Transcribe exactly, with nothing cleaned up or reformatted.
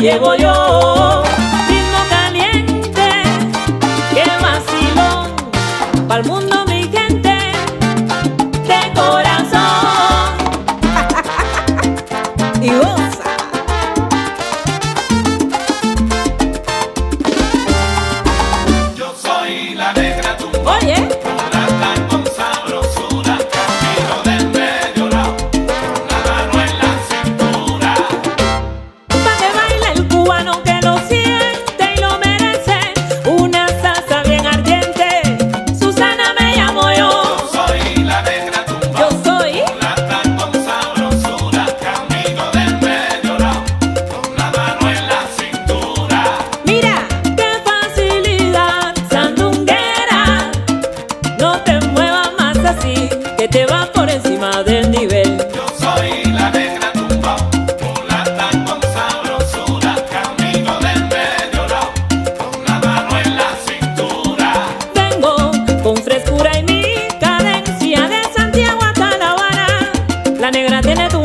llevo yo. Ritmo caliente, qué vacilón, pa'l mundo mi gente, de corazón. Y goza. Yo soy la negra tumba. Oye. Que te va por encima del nivel. Yo soy la negra tumba, mulata con sabrosura, camino del medio lado, con la mano en la cintura. Vengo con frescura y mi cadencia de Santiago hasta La Habana. La negra tiene tu